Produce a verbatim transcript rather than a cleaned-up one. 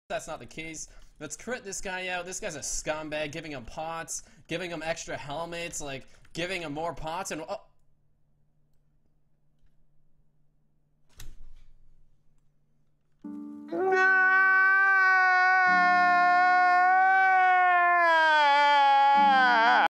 that's not the case. Let's crit this guy out. This guy's a scumbag, giving him pots, giving him extra helmets, like, giving him more pots, and oh,